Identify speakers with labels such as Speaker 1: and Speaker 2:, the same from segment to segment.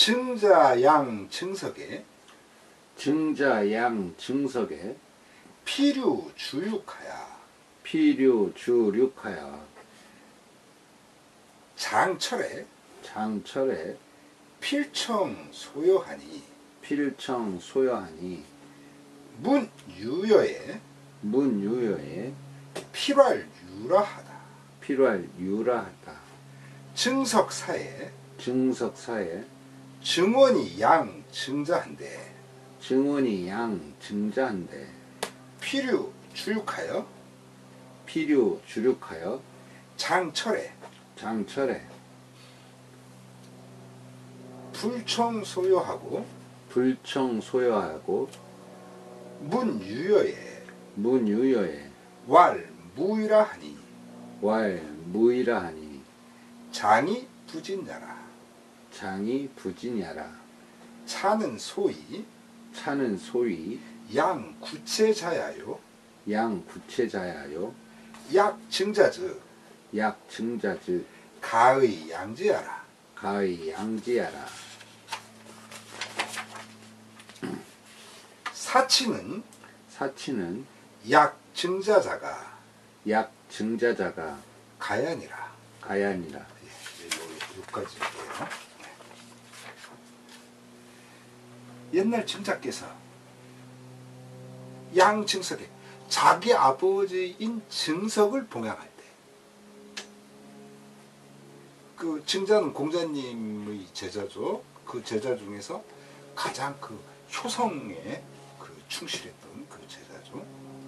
Speaker 1: 증자양 증석에
Speaker 2: 증자양 증석에
Speaker 1: 피류 주육하야
Speaker 2: 피류 주륙하여
Speaker 1: 장철에
Speaker 2: 장철에
Speaker 1: 필청 소요하니
Speaker 2: 필청 소요하니
Speaker 1: 문유여에
Speaker 2: 문유여에
Speaker 1: 필활 유라하다.
Speaker 2: 필활 유라하다.
Speaker 1: 증석사에
Speaker 2: 증석사에
Speaker 1: 증원이 양 증자한데
Speaker 2: 증원이 양 증자한데
Speaker 1: 피류 주육하여
Speaker 2: 피류 주륙하여
Speaker 1: 장철에
Speaker 2: 장철에
Speaker 1: 불청 소요하고
Speaker 2: 불청 소요하고
Speaker 1: 문유여에
Speaker 2: 문유여에
Speaker 1: 왈 무이라 하니
Speaker 2: 왈 무이라 하니
Speaker 1: 장이 부진야라.
Speaker 2: 장이 부진야라.
Speaker 1: 차는 소위
Speaker 2: 차는 소위
Speaker 1: 양 구체자야요
Speaker 2: 양 구체자야요
Speaker 1: 약 증자즉
Speaker 2: 약 증자즉
Speaker 1: 가의 양지야라.
Speaker 2: 가의 양지야라.
Speaker 1: 사치는
Speaker 2: 사치는
Speaker 1: 약 증자자가
Speaker 2: 약 증자자가
Speaker 1: 가야니라.
Speaker 2: 가야니라.
Speaker 1: 여기까지예요. 옛날 증자께서 양 증석에 자기 아버지인 증석을 봉양할 때 그 증자는 공자님의 제자죠. 그 제자 중에서 가장 그 효성에 그 충실했던 그 제자죠.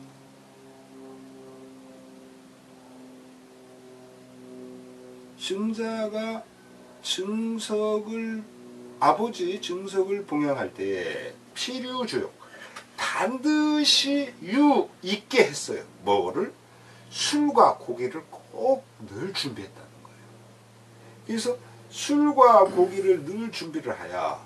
Speaker 1: 증자가 아버지 증석을 봉양할 때 필유주욕 반드시 있게 했어요. 뭐를? 술과 고기를 꼭 늘 준비했다는 거예요. 그래서 술과 고기를 늘 준비를 하여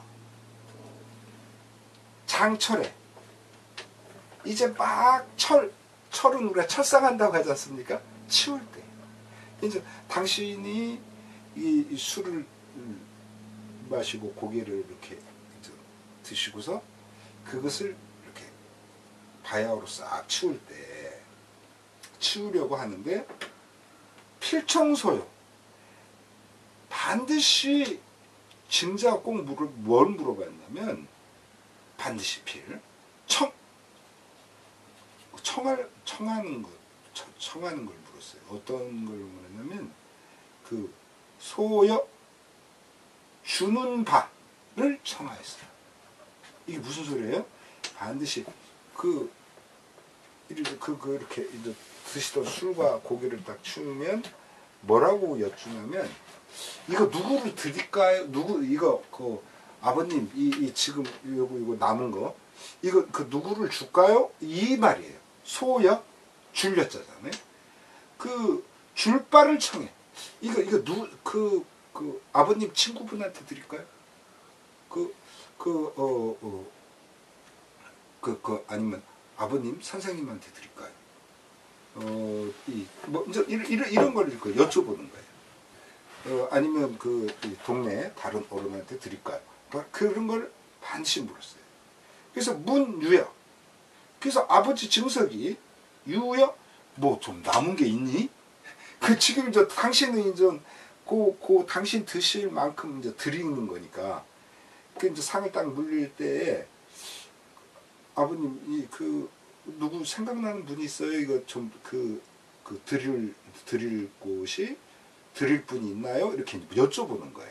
Speaker 1: 장철에 이제 막 철은 우리가 철상한다고 하지 않습니까? 치울 때 이제 당신이 이 술을 마시고 고기를 이렇게 드시고서 그것을 이렇게 바야흐로 싹 치울 때 치우려고 하는데 필청소요. 반드시 증자가 꼭 뭘 물어봤냐면 반드시 청하는 걸 물었어요. 어떤 걸 물었냐면 그 소여 주는 바를 청하였어요. 이게 무슨 소리예요? 반드시 이렇게 드시던 술과 고기를 딱 치우면 뭐라고 여쭈냐면 이거 누구를 드릴까요? 이거 아버님 지금 이거 남은 거 이거 누구를 줄까요? 이 말이에요. 소여 줄렸잖아요. 그 줄바를 청해. 이거 아버님 친구분한테 드릴까요? 아니면 아버님 선생님한테 드릴까요? 이제 이런 걸 여쭤보는 거예요. 아니면 동네 다른 어른한테 드릴까요? 그런 걸 반드시 물었어요. 그래서 문유여. 그래서 아버지 증석이 유여 뭐 좀 남은 게 있니? 지금 당신은 이제 당신 드실 만큼 이제 드리는 거니까 이제 상을 딱 물릴 때 아버님 누구 생각나는 분이 있어요? 이거 좀 드릴 곳이 드릴 분이 있나요? 이렇게 여쭤보는 거예요.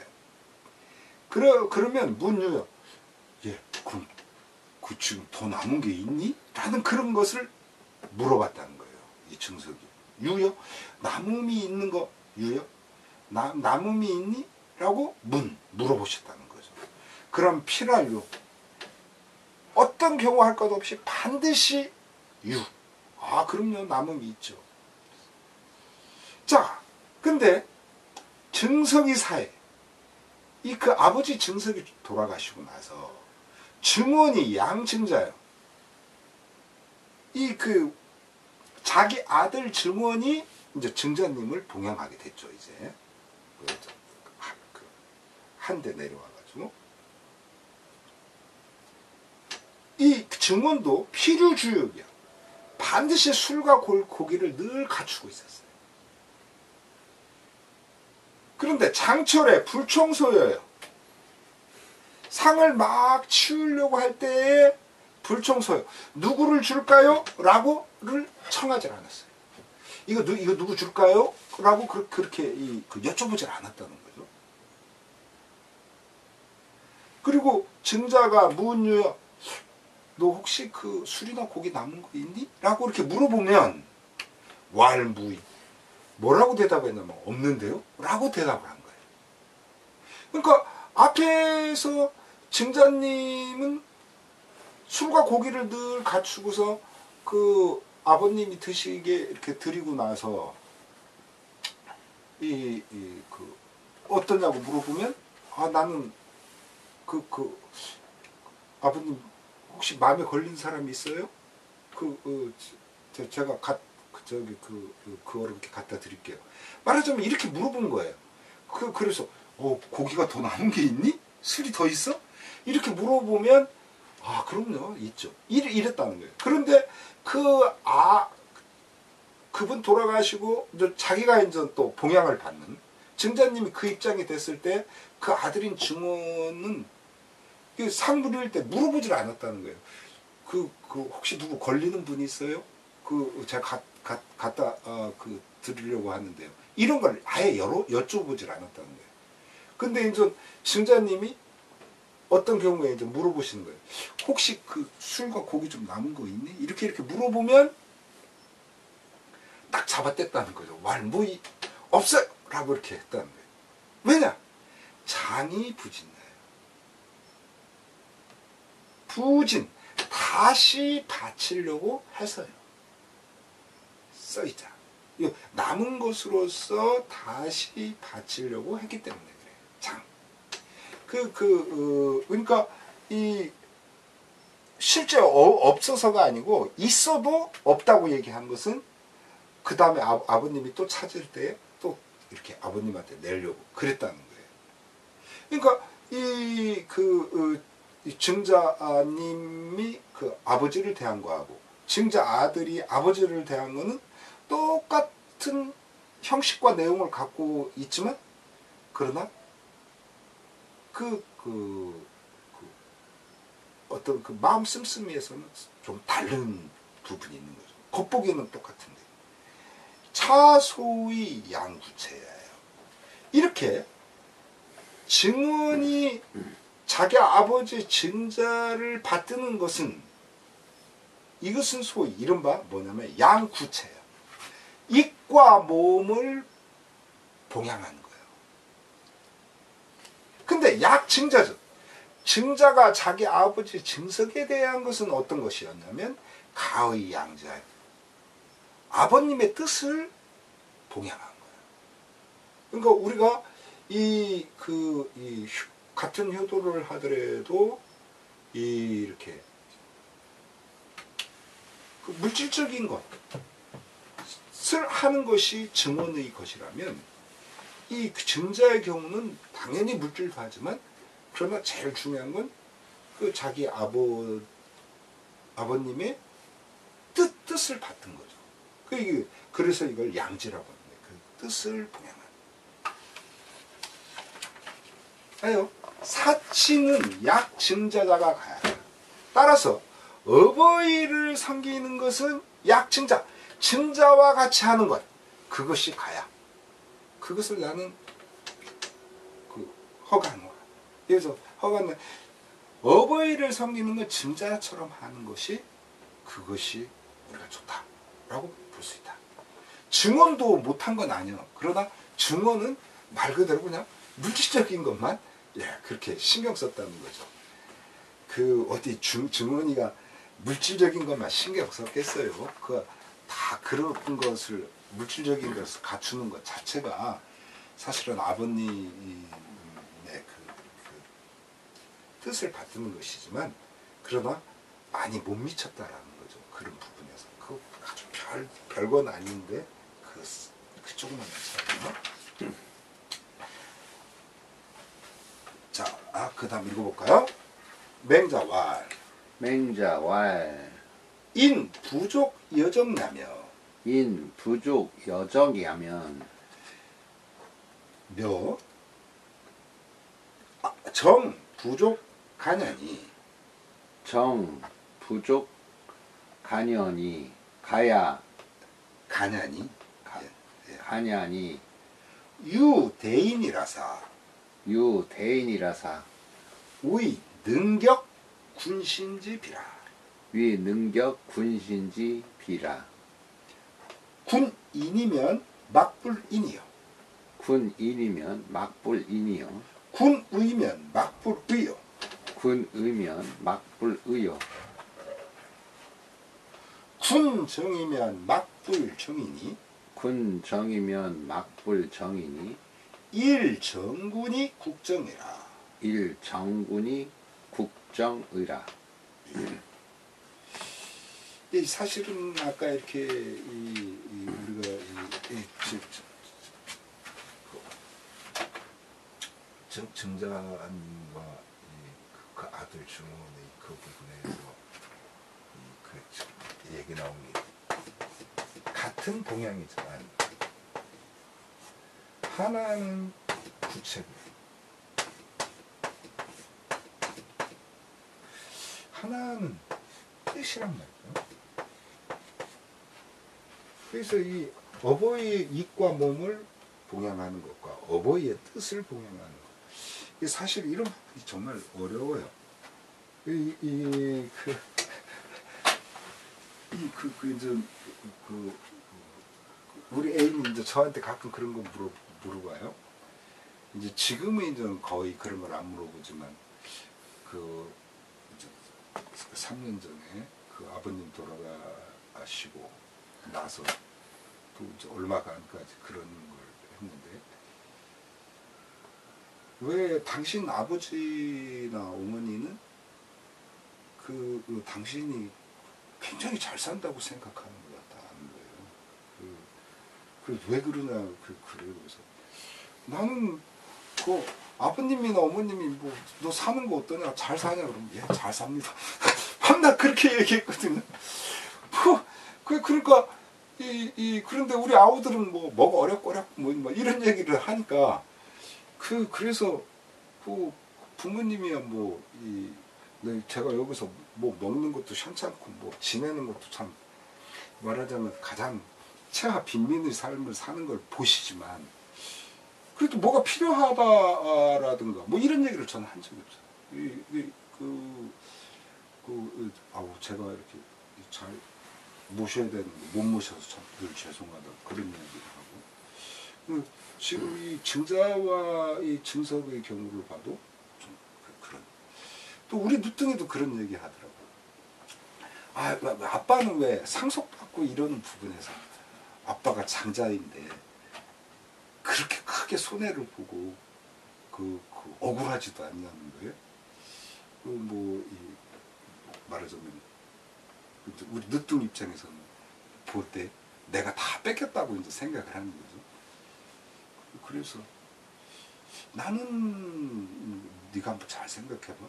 Speaker 1: 그러면 문유여 예 그럼 지금 더 남은 게 있니? 라는 그런 것을 물어봤다는 거예요. 이 증석이. 유여? 남음이 있는 거 유여? 남음이 있니? 라고 물어보셨다는 거죠. 그럼 필활유. 어떤 경우 할 것 없이 반드시 유. 그럼요. 남음이 있죠. 자, 근데 증석이 사해. 그 아버지 증석이 돌아가시고 나서 증원이 양증자요. 자기 아들 증원이 이제 증자님을 봉양하게 됐죠. 이제 한데 내려와가지고 증언도 필요주역이야. 반드시 술과 고기를 늘 갖추고 있었어요. 그런데 장철에 불청소여요. 상을 막 치우려고 할 때에 불청소요. 누구를 줄까요? 라고를 청하지 않았어요. 이거 누구 줄까요? 라고 그렇게 여쭤보질 않았다는 거죠. 그리고 증자가 문유여, 너 혹시 그 술이나 고기 남은 거 있니? 라고 이렇게 물어보면 왈무이, 뭐라고 대답했냐면 없는데요? 라고 대답을 한 거예요. 그러니까 앞에서 증자님은 술과 고기를 늘 갖추고서 그 아버님이 드시게 이렇게 드리고 나서 어떠냐고 물어보면 나는 아버님 혹시 마음에 걸린 사람이 있어요? 제가 그거를 이렇게 갖다 드릴게요. 말하자면 이렇게 물어본 거예요. 그래서 고기가 더 남은 게 있니? 술이 더 있어? 이렇게 물어보면 그럼요, 있죠. 이랬다는 거예요. 그런데 그분 돌아가시고 자기가 이제 또 봉양을 받는 증자님이 그 입장이 됐을 때 그 아들인 증언은 상 부릴 때 물어보질 않았다는 거예요. 혹시 누구 걸리는 분이 있어요? 제가 갖다 드리려고 하는데요. 이런 걸 아예 여쭤보질 않았다는 거예요. 근데 이제 증자님이 어떤 경우에 이제 물어보시는 거예요. 혹시 그 술과 고기 좀 남은 거 있니? 이렇게 물어보면 딱 잡아댔다는 거죠. 왈무이 없어요! 라고 이렇게 했다는 거예요. 왜냐? 장이 부진나요. 부진, 다시 바치려고 해서요. 써있자. 남은 것으로서 다시 바치려고 했기 때문에 그래요. 장. 그러니까 실제 없어서가 아니고 있어도 없다고 얘기한 것은 그 다음에 아버님이 또 찾을 때 또 이렇게 아버님한테 내려고 그랬다는 거예요. 그러니까 이 증자님이 그 아버지를 대한 거하고 증자 아들이 아버지를 대한 거는 똑같은 형식과 내용을 갖고 있지만 그러나 어떤 마음 씀씀이에서는 좀 다른 부분이 있는 거죠. 겉보기는 똑같은데. 차소의 양구체예요. 이렇게 증언이 자기 아버지 증자를 받드는 것은 이것은 소위 이른바 뭐냐면 양구체예요. 입과 몸을 봉양하는 거예요. 근데 약증자죠. 증자가 자기 아버지 증석에 대한 것은 어떤 것이었냐면 가의 양자예요. 아버님의 뜻을 봉양한 거예요. 그러니까 우리가 같은 효도를 하더라도 이렇게 물질적인 것을 하는 것이 증언의 것이라면 이 증자의 경우는 당연히 물질도 하지만 그러나 제일 중요한 건 그 자기 아버님의 뜻을 받든 거죠. 그래서 이걸 양지라고 하는데 그 뜻을 봉양하는. 아요. 사치는 약 증자자가 가야 해요. 따라서 어버이를 섬기는 것은 약 증자, 증자와 같이 하는 것, 그것이 가야. 그것을 나는 허가하는 거야. 그래서 허가는 어버이를 섬기는 건 증자처럼 하는 것이 그것이 우리가 좋다라고 볼 수 있다. 증언도 못한 건 아니에요. 그러나 증언은 말 그대로 그냥 물질적인 것만 그렇게 신경 썼다는 거죠. 어디 증언이가 물질적인 것만 신경 썼겠어요. 다 그런 것을 물질적인 것을 갖추는 것 자체가 사실은 아버님의 뜻을 받드는 것이지만 그러나 많이 못 미쳤다라는 거죠. 그런 부분에서 아주 별건 아닌데 그쪽만 괜찮아요. 자, 그 다음 읽어볼까요? 맹자왈
Speaker 2: 맹자왈
Speaker 1: 인 부족 여정나며
Speaker 2: 인 부족 여정이하면
Speaker 1: 며 정 부족 가냐니
Speaker 2: 정 부족 간연이 가야
Speaker 1: 가냐니
Speaker 2: 하냐니
Speaker 1: 유대인이라사
Speaker 2: 유대인이라사
Speaker 1: 의 능격 군신지비라.
Speaker 2: 위 능격 군신지 비라
Speaker 1: 군인이면 막불인이요
Speaker 2: 군인이면 막불인이요
Speaker 1: 군의면 막불의요
Speaker 2: 군의면 막불의요
Speaker 1: 군정이면 막불정이니
Speaker 2: 군정이면 막불정이니
Speaker 1: 일정군이 국정이라.
Speaker 2: 일정군이 국정의라.
Speaker 1: 이 사실은 아까 이렇게 우리가 증자님과 그 아들 증언의 그 부분에서 그 얘기 나온 게 같은 동향이지만 하나는 구체고 하나는 뜻이란 말이죠. 그래서 이 어버이의 입과 몸을 봉양하는 것과 어버이의 뜻을 봉양하는 것. 이게 사실 이런 부분이 정말 어려워요. 우리 애인이 이제 저한테 가끔 그런 거 물어봐요. 이제 지금은 이제 거의 그런 걸 안 물어보지만 그 3년 전에 그 아버님 돌아가시고 나서 또 이제 얼마가 안까지 그런 걸 했는데 왜 당신 아버지나 어머니는 그 당신이 굉장히 잘 산다고 생각하는 것 같다는 거예요. 그래서 왜 그러냐 그래요. 그래서 나는 그 아버님이나 어머님이 뭐 너 사는 거 어떠냐 잘 사냐 그러면 예 잘 삽니다. 밤낮 그렇게 얘기했거든요. 그러니까 그런데 우리 아우들은 뭐가 어렵고렵 뭐 이런 얘기를 하니까 그래서 그 부모님이야 제가 여기서 뭐 먹는 것도 현찮고 뭐 지내는 것도 참 말하자면 가장 최하 빈민의 삶을 사는 걸 보시지만 그래도 뭐가 필요하다라든가 뭐 이런 얘기를 저는 한 적이 없어요. 제가 이렇게 잘 모셔야 되는데 못 모셔서 참 늘 죄송하다 그런 얘기를 하고 지금 이 증자와 이 증석의 경우를 봐도 좀 그런 또 우리 누뚱이도 그런 얘기 하더라고요. 아빠는 왜 상속받고 이러는 부분에서 아빠가 장자인데 그렇게 크게 손해를 보고 억울하지도 않냐는 거예요. 말하자면 우리 늦둥 입장에서는 볼 때 내가 다 뺏겼다고 이제 생각을 하는 거죠. 그래서 나는 네가 한번 잘 생각해봐.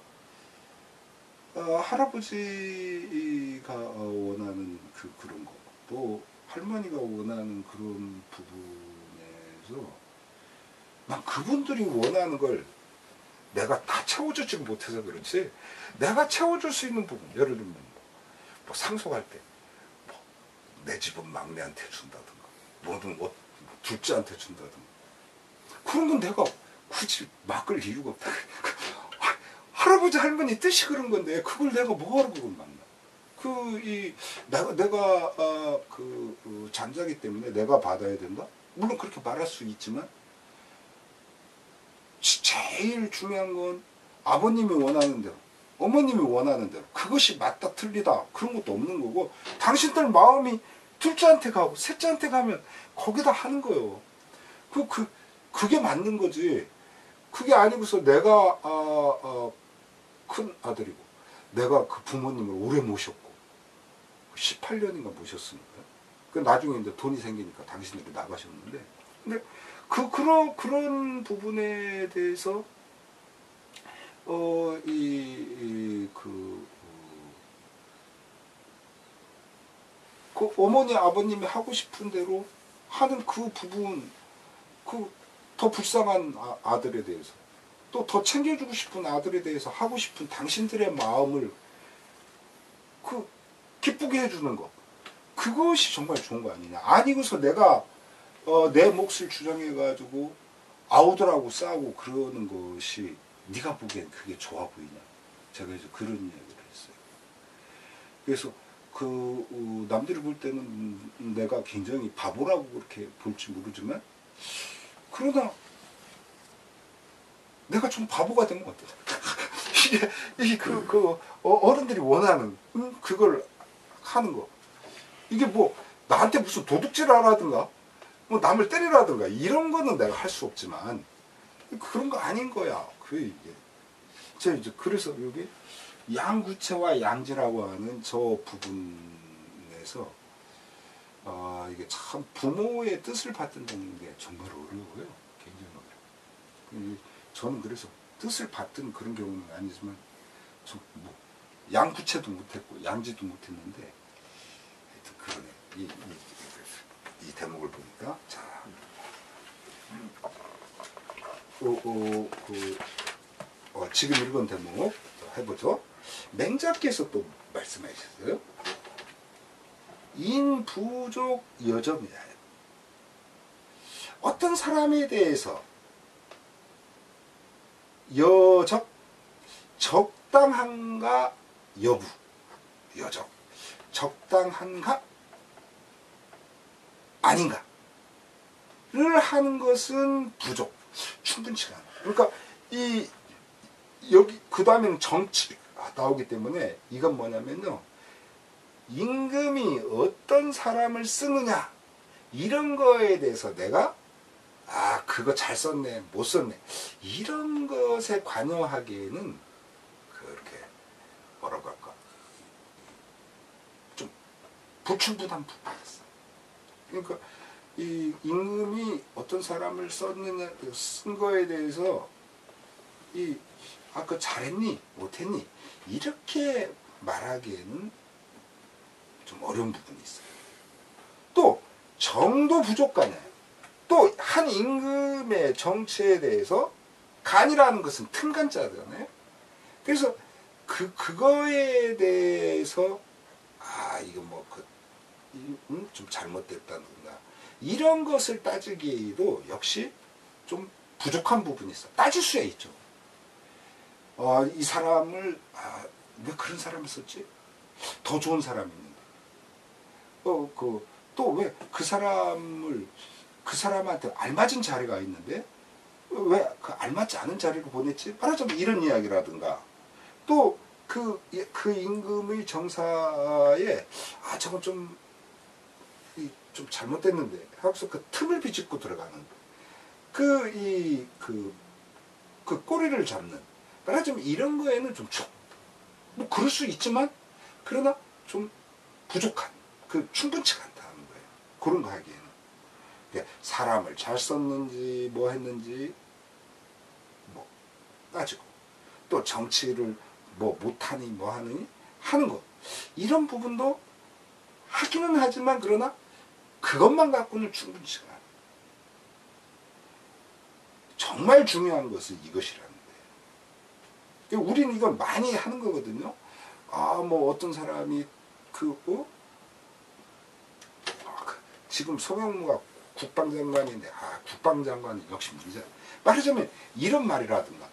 Speaker 1: 할아버지가 원하는 그런 거, 또 할머니가 원하는 그런 부분에서 난 그분들이 원하는 걸 내가 다 채워주지 못해서 그렇지 내가 채워줄 수 있는 부분 예를 들면 뭐 상속할 때 내 집은 막내한테 준다든가 뭐든 둘째한테 준다든가 그런 건 내가 굳이 막을 이유가 없다. 할아버지 할머니 뜻이 그런 건데 그걸 내가 뭐하러 그걸 막나 내가 잔자기 때문에 내가 받아야 된다? 물론 그렇게 말할 수 있지만 제일 중요한 건 아버님이 원하는 대로 어머님이 원하는 대로 그것이 맞다 틀리다 그런 것도 없는 거고 당신들 마음이 둘째한테 가고 셋째한테 가면 거기다 하는 거예요. 그게 맞는 거지. 그게 아니고서 내가 큰 아들이고 내가 그 부모님을 오래 모셨고 18년인가 모셨으니까 나중에 이제 돈이 생기니까 당신들이 나가셨는데 근데 그런 부분에 대해서 그 어머니 아버님이 하고 싶은 대로 하는 그 부분, 그 더 불쌍한 아들에 대해서, 또 더 챙겨주고 싶은 아들에 대해서 하고 싶은 당신들의 마음을 그 기쁘게 해주는 거, 그것이 정말 좋은 거 아니냐. 아니고서 내가 내 몫을 주장해가지고 아우들하고 싸우고 그러는 것이 네가 보기엔 그게 좋아 보이냐. 제가 이제 그런 이야기를 했어요. 그래서 남들이 볼 때는 내가 굉장히 바보라고 그렇게 볼지 모르지만, 그러나 내가 좀 바보가 된 것 같아. 이게 어른들이 원하는 그걸 하는 거. 이게 뭐 나한테 무슨 도둑질 하라든가 뭐 남을 때리라든가 이런 거는 내가 할 수 없지만 그런 거 아닌 거야. 그게 이게. 제가 이제 그래서 여기 양구체와 양지라고 하는 저 부분에서 이게 참 부모의 뜻을 받든다는 게 정말 어려워요. 굉장히 어려워요. 저는 그래서 뜻을 받든 그런 경우는 아니지만 좀 뭐 양구체도 못했고 양지도 못했는데 하여튼 그러네. 이 대목을 보니까 자 지금 읽은 대목 해보죠. 맹자께서 또 말씀하셨어요. 인부족 여점이야. 어떤 사람에 대해서 적당한가 여부, 여적, 적당한가 아닌가를 하는 것은 부족, 충분치가 않아. 그러니까 여기 그 다음에는 정치 나오기 때문에 이건 뭐냐면요, 임금이 어떤 사람을 쓰느냐 이런 거에 대해서 내가 그거 잘 썼네 못 썼네 이런 것에 관여하기에는 그렇게 뭐라고 할까 좀 불충분한 부분이 있어. 그러니까 이 임금이 어떤 사람을 썼느냐 쓴 거에 대해서 그거 잘했니 못했니 이렇게 말하기에는 좀 어려운 부분이 있어요. 또 정도 부족간에 또 한 임금의 정치에 대해서 간이라는 것은 틈간자잖아요. 그래서 그거에 대해서 이거 뭐 좀 잘못됐다든가 이런 것을 따지기도 역시 좀 부족한 부분이 있어. 따질 수야 있죠. 이 사람을 왜 그런 사람을 썼지? 더 좋은 사람이 있는데 또 왜 그 사람한테 알맞은 자리가 있는데 왜 그 알맞지 않은 자리로 보냈지? 말하자면 이런 이야기라든가 또 그 임금의 정사에 저건 좀 잘못됐는데 하고서 그 틈을 비집고 들어가는 그 꼬리를 잡는 말하자면 이런 거에는 좀 뭐 그럴 수 있지만 그러나 좀 부족한 충분치가 않다는 거예요. 그런 거 하기에는 사람을 잘 썼는지 뭐 했는지 뭐 따지고 또 정치를 뭐 못하니 뭐 하느니 하는 거 이런 부분도 하기는 하지만 그러나 그것만 갖고는 충분치가 않아요. 정말 중요한 것은 이것이라는 거예요. 우리는 이건 많이 하는 거거든요. 뭐 어떤 사람이 지금 송영무가 국방장관인데 국방장관이 역시 문제. 말하자면 이런 말이라든가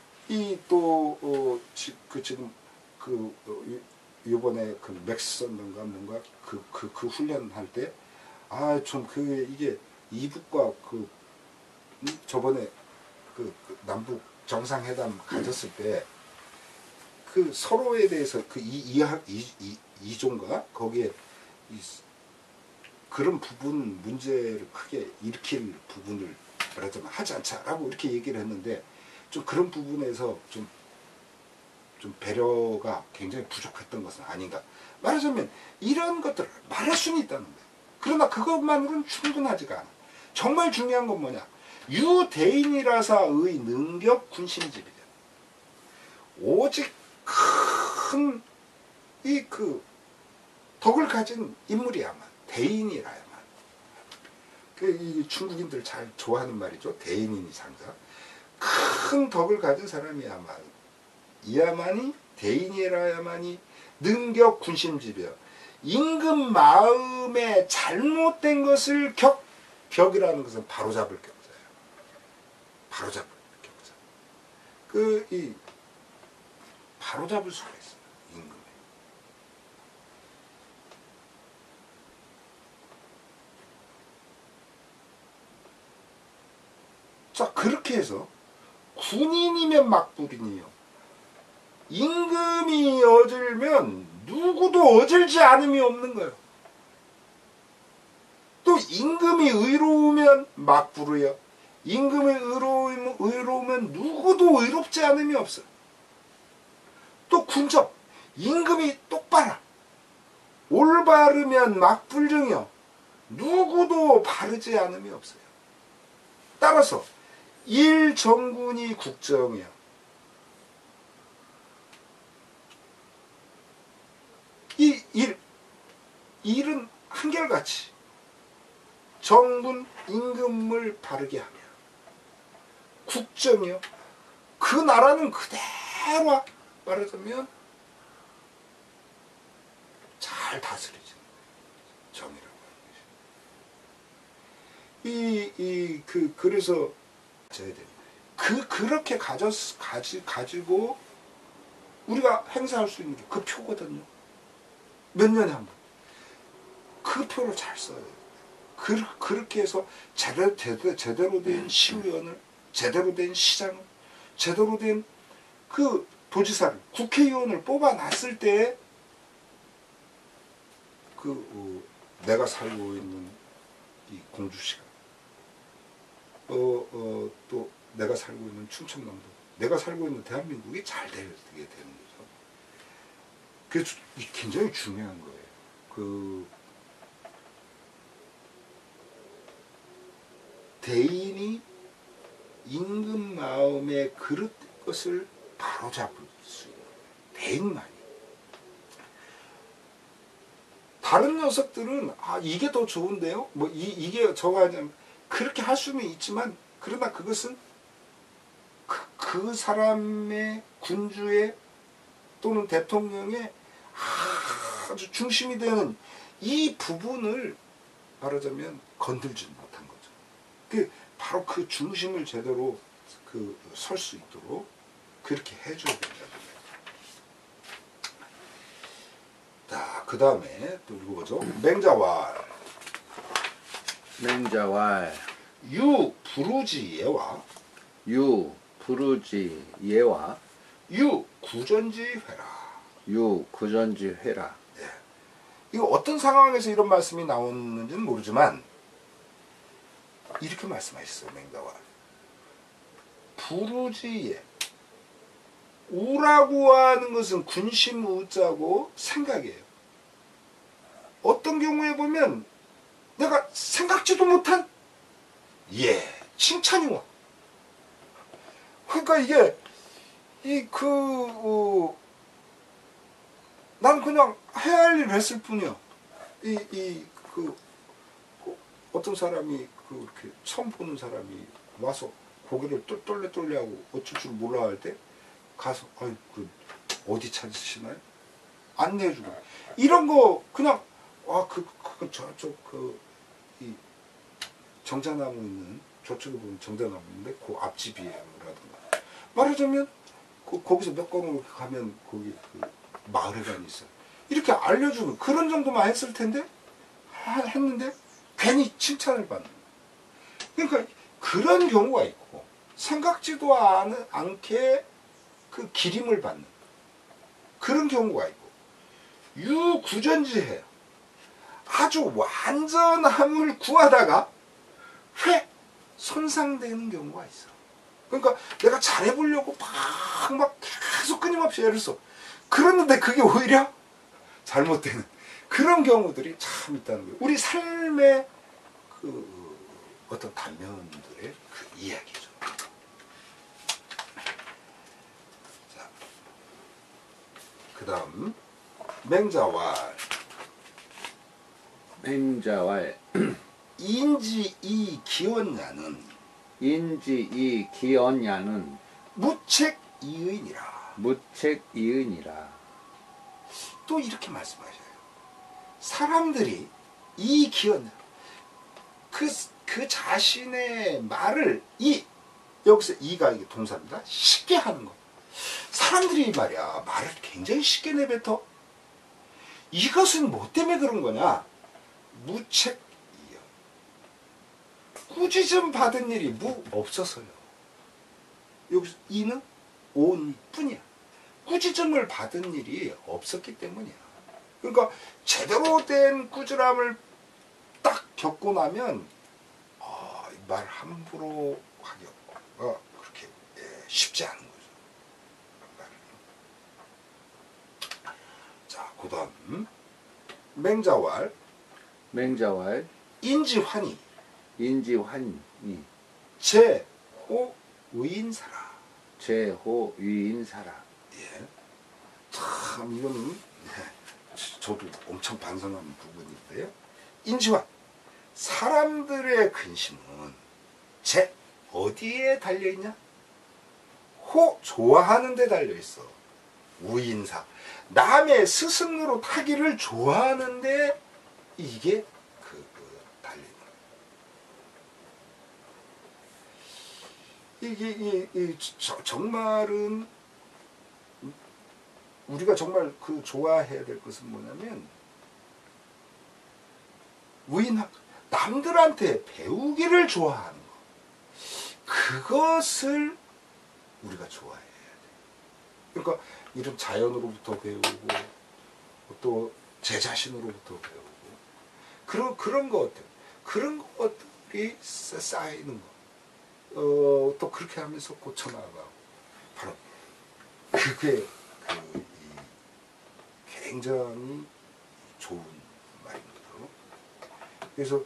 Speaker 1: 지금 요번에 맥스선던가 뭔가 그 훈련할 때 이게 이북과 저번에 남북 정상회담 가졌을 때 서로에 대해서 이종가 거기에 그런 부분 문제를 크게 일으킬 부분을 말하자면 하지 않자라고 이렇게 얘기를 했는데 좀 그런 부분에서 좀 배려가 굉장히 부족했던 것은 아닌가. 말하자면 이런 것들을 말할 수는 있다는 거예요. 그러나 그것만으로는 충분하지가 않아. 정말 중요한 건 뭐냐? 유대인이라사의 능격 군심집이야. 오직 큰 더 덕을 가진 인물이야만, 대인이라야만. 이 중국인들 잘 좋아하는 말이죠. 대인이니 상사. 큰 덕을 가진 이야만이 대인이라야만이 능격 군심지벼. 임금 마음에 잘못된 것을 격이라는 것은 바로잡을 격자예요. 바로잡을 격자. 이 바로잡을 수가 있어요. 임금에. 자, 그렇게 해서 군인이면 막불이니요. 임금이 어질면 누구도 어질지 않음이 없는 거예요. 또 임금이 의로우면 막부르요. 임금이 의로우면 누구도 의롭지 않음이 없어요. 또 군접, 임금이 똑바라. 올바르면 막불정이요. 누구도 바르지 않음이 없어요. 따라서 일정군이 국정이요. 이 일은 한결같이 정군 임금을 바르게 하며 국정이요. 그 나라는 그대로 말하자면 잘 다스려지는 정이라고 하는 것이. 그래서 그렇게 가지고 우리가 행사할 수 있는 게 그 표거든요. 몇 년에 한 번. 그 표를 잘 써요. 그렇게 해서 제대로 된 시의원을, 제대로 된 시장을, 제대로 된 그 도지사를, 국회의원을 뽑아놨을 때 내가 살고 있는 이 공주시가, 또 내가 살고 있는 충청남도, 내가 살고 있는 대한민국이 잘 되게 되는 거죠. 그게 굉장히 중요한 거예요. 대인이 임금 마음의 것을 바로잡을 수 있는 대인만이. 다른 녀석들은 이게 더 좋은데요. 뭐 이게 저가 그렇게 할 수는 있지만, 그러나 그것은 그 사람의 군주의 또는 대통령의 아주 중심이 되는 이 부분을 말하자면 건들지 못한 거죠. 바로 그 중심을 제대로 설 수 있도록 그렇게 해줘야 된다는 거예요. 자, 그 다음에 또 읽어보죠. 맹자왈. 유 부르지 예와.
Speaker 2: 유 부르지 예와.
Speaker 1: 유 구전지 회라.
Speaker 2: 유 구전지 회라.
Speaker 1: 예. 이거 어떤 상황에서 이런 말씀이 나오는지는 모르지만 이렇게 말씀하셨어요. 맹자왈. 부르지 예. 우라고 하는 것은 군심 우자고 생각이에요. 어떤 경우에 보면 내가 생각지도 못한 칭찬이 와. 그러니까 이게 난 그냥 해야 할 일을 했을 뿐이야. 어떤 사람이 이렇게 처음 보는 사람이 와서 고개를 똘똘래 하고 어쩔 줄 몰라 할 때 가서 어디 찾으시나요? 안내해주고 이런 거 그냥 이 정자나무 있는 저쪽에 보면 정자나무 있는데 그 앞집이에요 라든가 말하자면 거기서 몇 걸음 가면 거기 마을회관이 있어요. 이렇게 알려주는 그런 정도만 했을 텐데 했는데 괜히 칭찬을 받는. 그러니까 그런 경우가 있고 생각지도 않게 그 기림을 받는 그런 경우가 있고 유구전지해요. 아주 완전함을 구하다가 손상되는 경우가 있어. 그러니까 내가 잘해보려고 막 계속 끊임없이 애를 써. 그러는데 그게 오히려 잘못되는 그런 경우들이 참 있다는 거예요. 우리 삶의 어떤 단면들의 이야기죠. 자, 그 다음 맹자왈.
Speaker 2: 맹자왈
Speaker 1: 인지이 기원야는
Speaker 2: 인지이 기언야는
Speaker 1: 무책이의니라.
Speaker 2: 무책이은이라.
Speaker 1: 또 이렇게 말씀하셔요. 사람들이 이 기원 그 자신의 말을 여기서 이가 이게 동사입니다. 쉽게 하는 거. 사람들이 말이야 말을 굉장히 쉽게 내뱉어. 이것은 뭐 때문에 그런 거냐? 무책이요. 꾸짖음 받은 일이 없어서요. 여기서 이는 온 뿐이야. 꾸짖음을 받은 일이 없었기 때문이야. 그러니까 제대로 된 꾸지람을 딱 겪고 나면 말 함부로 하기가 그렇게 쉽지 않은 거죠. 자, 그 다음 맹자왈
Speaker 2: 맹자왈
Speaker 1: 인지환이
Speaker 2: 인지환이
Speaker 1: 제호 의인사라.
Speaker 2: 제호 위인사라.
Speaker 1: 예. 참 이거는 저도 엄청 반성하는 부분인데요. 인지환 사람들의 근심은 어디에 달려있냐? 좋아하는 데 달려있어. 우인사 남의 스승으로 타기를 좋아하는데 이게 달리는 거예요. 이게 정말은 우리가 정말 좋아해야 될 것은 뭐냐면 우인학 남들한테 배우기를 좋아하는 거. 그것을 우리가 좋아해야 돼. 그러니까 이런 자연으로부터 배우고 또 제 자신으로부터 배우고 그런 것들 그런 것들이 쌓이는 거. 또 그렇게 하면서 고쳐나가고 바로 그게 굉장히 좋은 말입니다. 그래서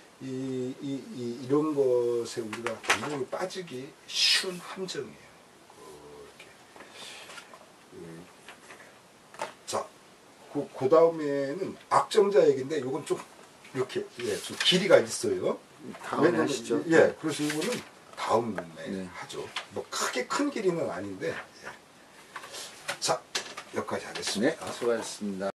Speaker 1: 이런 것에 우리가 굉장히 빠지기 쉬운 함정이에요. 자, 그 다음에는 악정자 얘기인데 이건 좀 이렇게 좀 길이가 있어요.
Speaker 2: 다음에 하시죠.
Speaker 1: 예, 그래서 이거는 다음에
Speaker 2: 네.
Speaker 1: 하죠. 뭐 크게 큰 길이는 아닌데. 자, 여기까지 하겠습니다.
Speaker 2: 네, 수고하셨습니다.